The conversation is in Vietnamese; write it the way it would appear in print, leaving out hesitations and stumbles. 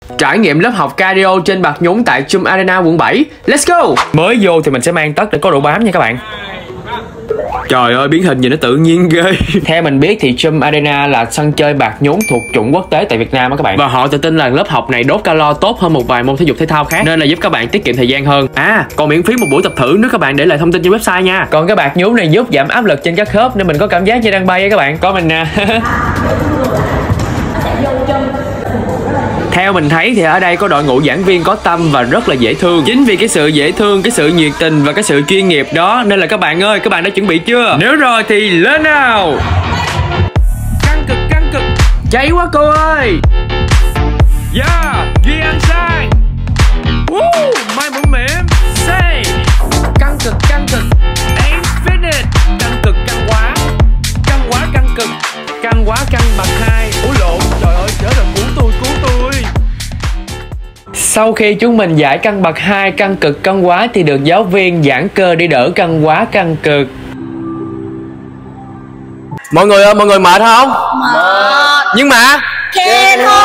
Trải nghiệm lớp học cardio trên bạt nhún tại Chum Arena quận 7. Let's go. Mới vô thì mình sẽ mang tất để có độ bám nha các bạn. Trời ơi, biến hình nhìn nó tự nhiên ghê. Theo mình biết thì Chum Arena là sân chơi bạt nhún thuộc chuẩn quốc tế tại Việt Nam á các bạn. Và họ tự tin là lớp học này đốt calo tốt hơn một vài môn thể dục thể thao khác, nên là giúp các bạn tiết kiệm thời gian hơn. Còn miễn phí một buổi tập thử nếu các bạn để lại thông tin trên website nha. Còn cái bạt nhún này giúp giảm áp lực trên các khớp nên mình có cảm giác như đang bay á các bạn. Có mình nè. Theo mình thấy thì ở đây có đội ngũ giảng viên có tâm và rất là dễ thương. Chính vì cái sự dễ thương, cái sự nhiệt tình và cái sự chuyên nghiệp đó nên là các bạn ơi, các bạn đã chuẩn bị chưa? Nếu rồi thì lên nào. Căng cực. Cháy quá cô ơi. Yeah, Duy Anh Sang. Woo, mai mũi mềm. Say. Căng cực. Ain't finished. Căng cực, căng quá. Căng quá, căng cực. Căng quá, căng bậc 2. Ủa lộn, trời ơi, chết rồi, cứu tôi. Sau khi chúng mình giải căng bậc 2 căng cực căng quá thì được giáo viên giãn cơ để đỡ căng quá căng cực. Mọi người ơi, mọi người mệt không? Mệt. Nhưng mà Khen thôi.